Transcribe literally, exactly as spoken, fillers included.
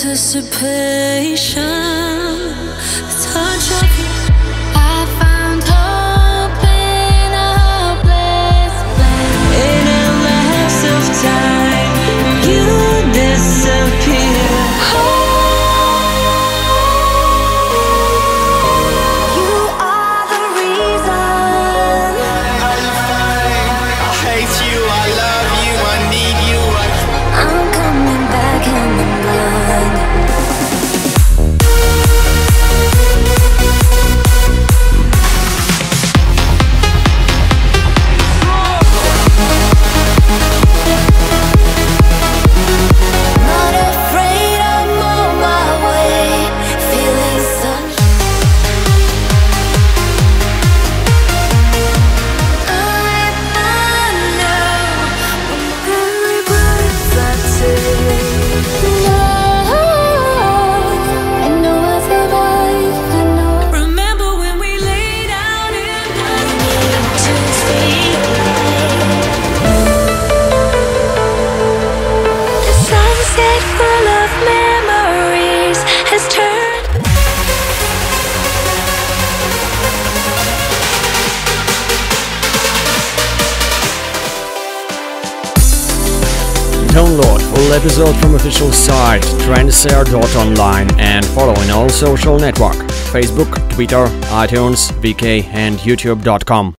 anticipation, the touch of you. I found hope in a hopeless place. In a lapse of time, you disappear. You are the reason. Are you fine? I hate you, I love you, I need you. I... I'm coming back in the blood. Not afraid, I'm on my way, feeling such. I, I know every breath I take. No, I know I survive. I know. Remember when we lay down in the need to feel right. The sunset full of memories has turned. Download full episode from official site trendseer dot online and follow in all social network: Facebook, Twitter, iTunes, V K and YouTube dot com.